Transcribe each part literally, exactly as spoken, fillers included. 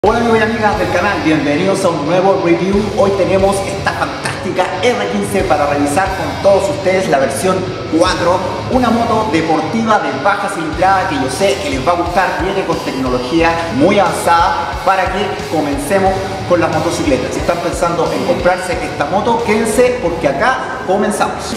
Hola amigos y amigas del canal, bienvenidos a un nuevo review. Hoy tenemos esta fantástica R quince para revisar con todos ustedes la versión cuatro, una moto deportiva de baja cilindrada que yo sé que les va a gustar, viene con tecnología muy avanzada para que comencemos con las motocicletas. Si están pensando en comprarse esta moto, quédense porque acá comenzamos.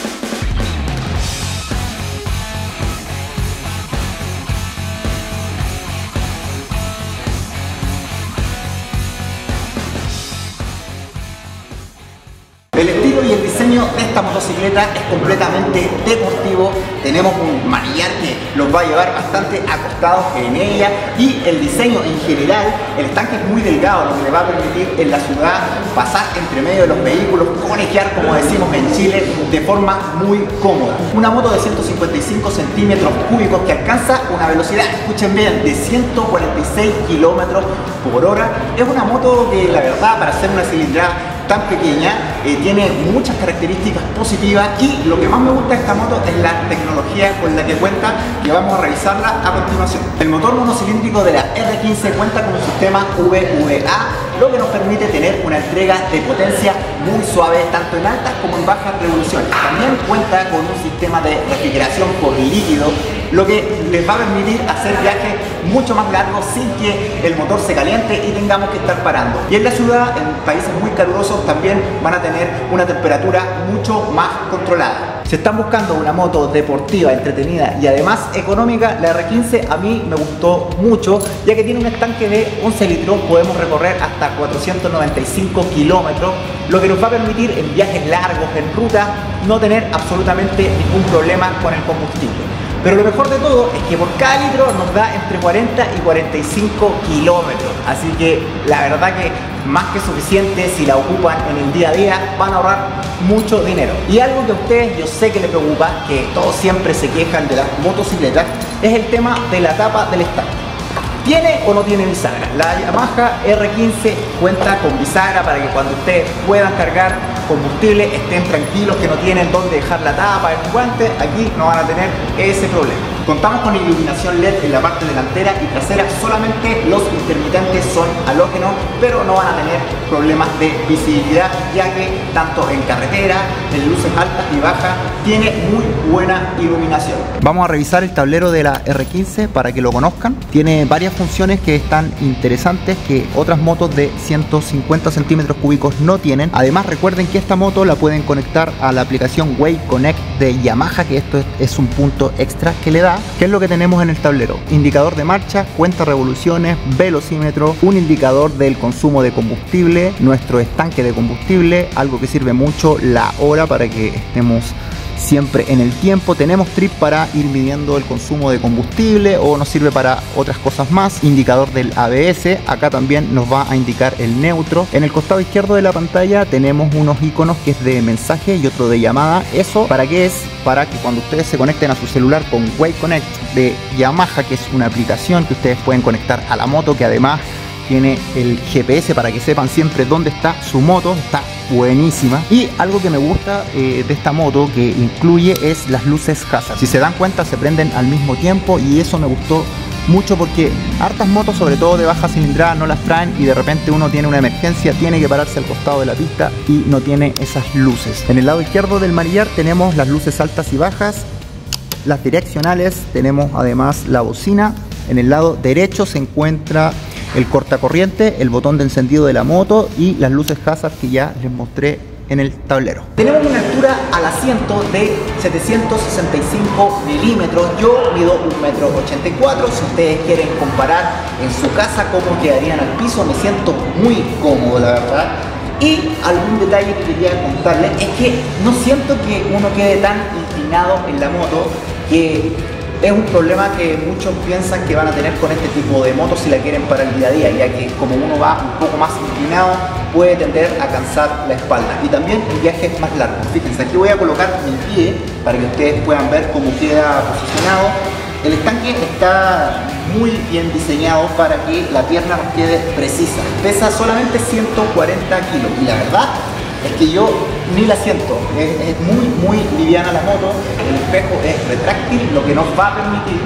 El estilo y el diseño de esta motocicleta es completamente deportivo. Tenemos un manillar que los va a llevar bastante acostados en ella y el diseño en general, el estanque es muy delgado, lo que le va a permitir en la ciudad pasar entre medio de los vehículos, conejear, como decimos en Chile, de forma muy cómoda. Una moto de ciento cincuenta y cinco centímetros cúbicos que alcanza una velocidad, escuchen bien, de ciento cuarenta y seis kilómetros por hora. Es una moto que la verdad, para ser una cilindrada tan pequeña, eh, tiene muchas características positivas y lo que más me gusta de esta moto es la tecnología con la que cuenta, que vamos a revisarla a continuación. El motor monocilíndrico de la R quince cuenta con un sistema V V A, lo que nos permite tener una entrega de potencia muy suave tanto en altas como en bajas revoluciones. También cuenta con un sistema de refrigeración por líquido, lo que les va a permitir hacer viajes mucho más largos sin que el motor se caliente y tengamos que estar parando. Y en la ciudad, en países muy calurosos, también van a tener una temperatura mucho más controlada. Si están buscando una moto deportiva, entretenida y además económica, la R quince a mí me gustó mucho, ya que tiene un estanque de once litros, podemos recorrer hasta cuatrocientos noventa y cinco kilómetros, lo que nos va a permitir en viajes largos, en ruta, no tener absolutamente ningún problema con el combustible. Pero lo mejor de todo es que por cada litro nos da entre cuarenta y cuarenta y cinco kilómetros. Así que la verdad que más que suficiente. Si la ocupan en el día a día van a ahorrar mucho dinero. Y algo que a ustedes yo sé que les preocupa, que todos siempre se quejan de las motocicletas, es el tema de la tapa del estanque. ¿Tiene o no tiene bisagra? La Yamaha R quince cuenta con bisagra para que cuando ustedes puedan cargar combustible estén tranquilos, que no tienen dónde dejar la tapa, el guante. Aquí no van a tener ese problema. Contamos con iluminación L E D en la parte delantera y trasera, solamente los intermitentes son halógenos, pero no van a tener problemas de visibilidad, ya que tanto en carretera, en luces altas y bajas, tiene muy buena iluminación. Vamos a revisar el tablero de la R quince para que lo conozcan. Tiene varias funciones que están interesantes que otras motos de ciento cincuenta centímetros cúbicos no tienen. Además, recuerden que esta moto la pueden conectar a la aplicación Way Connect de Yamaha, que esto es un punto extra que le da. ¿Qué es lo que tenemos en el tablero? Indicador de marcha, cuenta revoluciones, velocímetro, un indicador del consumo de combustible, nuestro estanque de combustible, algo que sirve mucho, la hora para que estemos siempre en el tiempo. Tenemos trip para ir midiendo el consumo de combustible o nos sirve para otras cosas más. Indicador del A B S, acá también nos va a indicar el neutro. En el costado izquierdo de la pantalla tenemos unos iconos que es de mensaje y otro de llamada. ¿Eso para qué es? Para que cuando ustedes se conecten a su celular con Way Connect de Yamaha, que es una aplicación que ustedes pueden conectar a la moto, que además tiene el G P S para que sepan siempre dónde está su moto. Está buenísima. Y algo que me gusta eh, de esta moto que incluye es las luces hazard. Si se dan cuenta, se prenden al mismo tiempo y eso me gustó mucho porque hartas motos, sobre todo de baja cilindrada, no las traen y de repente uno tiene una emergencia, tiene que pararse al costado de la pista y no tiene esas luces. En el lado izquierdo del manillar tenemos las luces altas y bajas, las direccionales, tenemos además la bocina. En el lado derecho se encuentra el cortacorriente, el botón de encendido de la moto y las luces hazard que ya les mostré en el tablero. Tenemos una altura al asiento de setecientos sesenta y cinco milímetros. Yo mido un metro ochenta y cuatro. Si ustedes quieren comparar en su casa cómo quedarían al piso, me siento muy cómodo, la verdad. Y algún detalle que quería contarles es que no siento que uno quede tan inclinado en la moto, que es un problema que muchos piensan que van a tener con este tipo de motos si la quieren para el día a día, ya que como uno va un poco más inclinado puede tender a cansar la espalda y también en viajes más largos. Fíjense, aquí voy a colocar mi pie para que ustedes puedan ver cómo queda posicionado. El estanque está muy bien diseñado para que la pierna nos quede precisa. Pesa solamente ciento cuarenta kilos y la verdad es que yo ni la siento, es, es muy muy liviana la moto. El espejo es retráctil, lo que nos va a permitir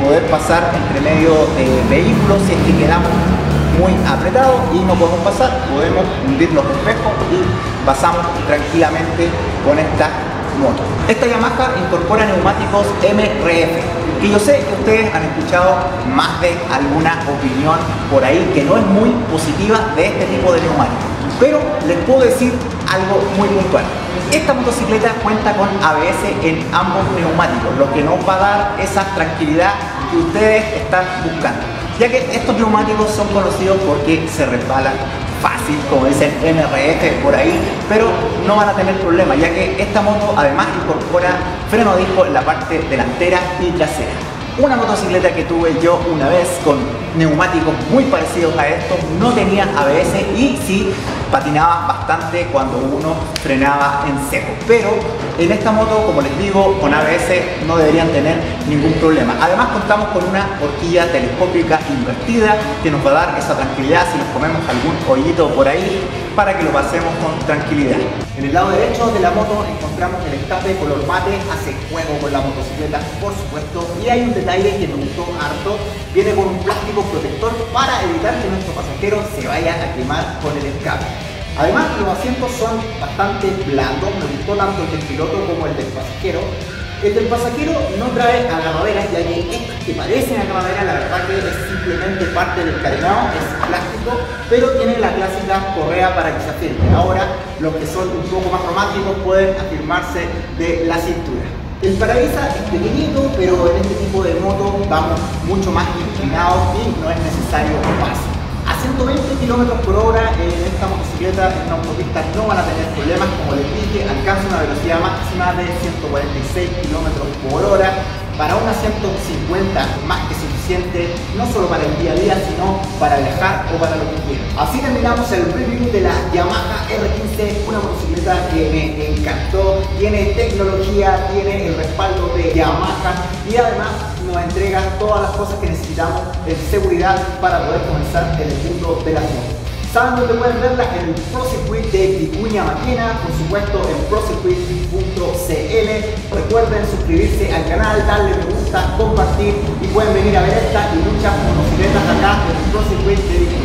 poder pasar entre medio de vehículos si es que quedamos muy apretados y no podemos pasar, podemos hundir los espejos y pasamos tranquilamente con esta moto. Esta Yamaha incorpora neumáticos M R F, que yo sé que ustedes han escuchado más de alguna opinión por ahí que no es muy positiva de este tipo de neumáticos, pero les puedo decir algo muy puntual. Esta motocicleta cuenta con A B S en ambos neumáticos, lo que nos va a dar esa tranquilidad que ustedes están buscando, ya que estos neumáticos son conocidos porque se resbalan fácil, como dicen M R F por ahí, pero no van a tener problema, ya que esta moto además incorpora freno disco en la parte delantera y trasera. Una motocicleta que tuve yo una vez con neumáticos muy parecidos a estos, no tenía A B S y sí patinaba bastante cuando uno frenaba en seco, pero en esta moto, como les digo, con A B S no deberían tener ningún problema. Además contamos con una horquilla telescópica invertida que nos va a dar esa tranquilidad si nos comemos algún hoyito por ahí, para que lo pasemos con tranquilidad. En el lado derecho de la moto encontramos el escape color mate, hace juego con la motocicleta por supuesto, y hay un detalle que me gustó harto, viene con un plástico protector para evitar que nuestro pasajero se vaya a quemar con el escape. Además los asientos son bastante blandos, me gustó tanto el del piloto como el del pasajero. El del pasajero no trae agarraderas, ya que estos que parecen agarraderas, la verdad que es simplemente parte del carenado, es plástico, pero tiene la clásica correa para que se afirme. Ahora, los que son un poco más románticos pueden afirmarse de la cintura. El parabrisas es pequeñito, pero en este tipo de moto vamos mucho más inclinados y no es necesario paso. A ciento veinte kilómetros por hora en esta motocicleta en una autopista no van a tener problemas, como les dije, alcanza una velocidad máxima de ciento cuarenta y seis kilómetros por hora. Para una ciento cincuenta más que suficiente, no solo para el día a día, sino para viajar o para lo que quieran. Así terminamos el review de la Yamaha R quince, una motocicleta que me encantó, tiene tecnología, tiene el respaldo de Yamaha y además nos entrega todas las cosas que necesitamos en seguridad para poder comenzar en el mundo de las motos. ¿Saben dónde pueden verla? En el Pro Circuit de Vicuña Maquena, por supuesto en pro circuit punto c l. Recuerden suscribirse al canal, darle me gusta, compartir y pueden venir a ver esta y muchas motocicletas acá en el Pro Circuit de Vicuña.